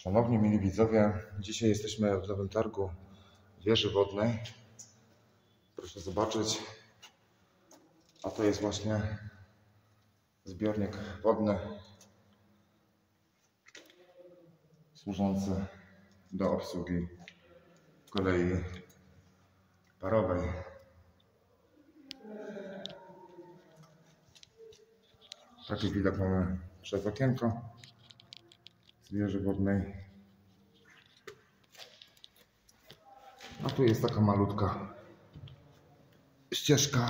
Szanowni mili widzowie, dzisiaj jesteśmy w Nowym Targu Wieży Wodnej. Proszę zobaczyć, a to jest właśnie zbiornik wodny służący do obsługi kolei parowej. Taki widok mamy przez okienko z wieży wodnej. A tu jest taka malutka ścieżka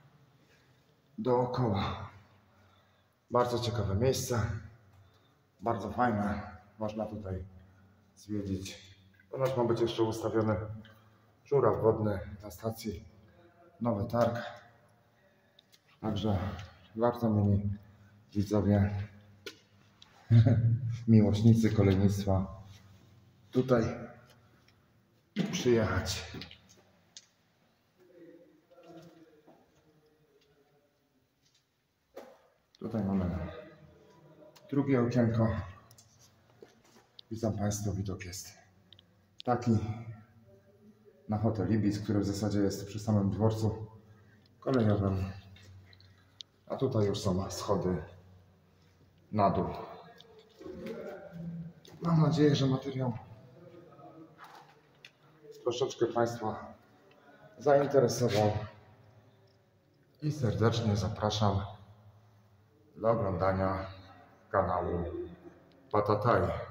dookoła. Bardzo ciekawe miejsce, bardzo fajne. Można tutaj zwiedzić. Ponoć ma być jeszcze ustawiony żuraw wodny na stacji Nowy Targ. Także warto, mili widzowie, miłośnicy kolejnictwa, tutaj przyjechać. Tutaj mamy drugie okienko. Widzą Państwo, widok jest taki na hotel Ibis, który w zasadzie jest przy samym dworcu kolejowym. A tutaj już są schody na dół. Mam nadzieję, że materiał troszeczkę Państwa zainteresował i serdecznie zapraszam do oglądania kanału Patataj.